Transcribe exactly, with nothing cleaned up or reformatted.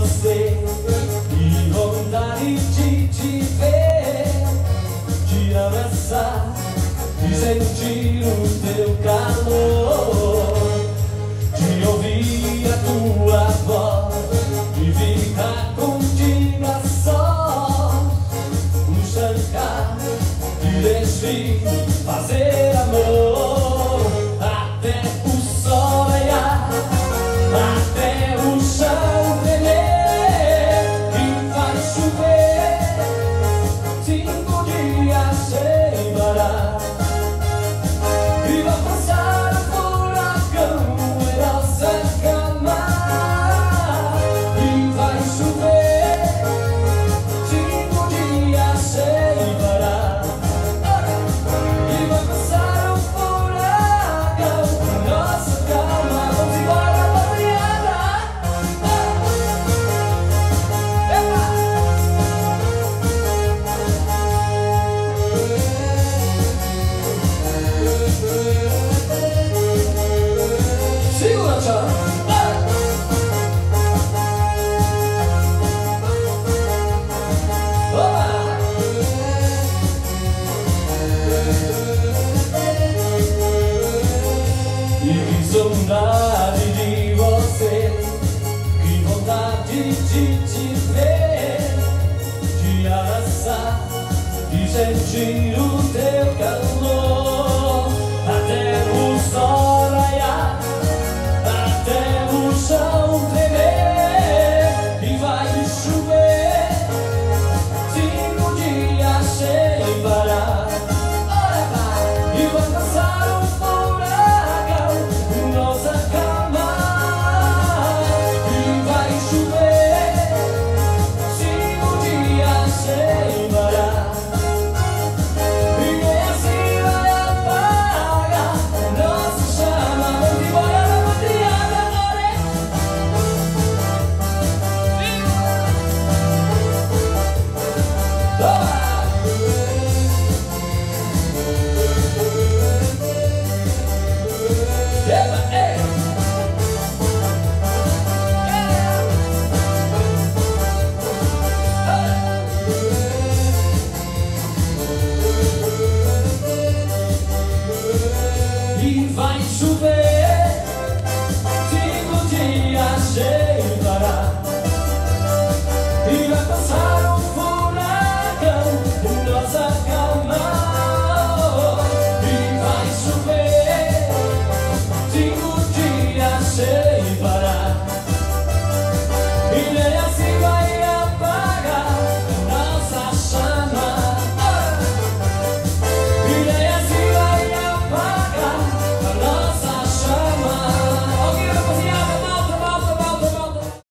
você, que vontade de te ver, de abraçar, de sentir o teu calor, de ouvir a tua voz, de ficar contigo a sós, um chancar, de desfile, fazer amor, até o sol raiar, até o chão tremer, e vai chover cinco dias sem parar, e vai passar o furacão em nossa cama, e vai chover cinco dias sem parar, e vai passar o furacão em nossa cama. Vamos embora, Mariana! Segura, tchau! E que saudade de você, que vontade de te ver, de abraçar, de sentir o teu calor, até o sol raiar, até o chão tremer, e vai chover cinco dias sem parar, e vai passar um furacão em nossa cama, e vai chover cinco dias sem parar, e nem assim vai apagar nossa chama. Vamos embora na madrugada, ore! Toma! Epa, ei! E vai chover cinco dias sem parar, e vai passar um furacão em nossa cama, e vai chover cinco dias sem parar, e nem assim vai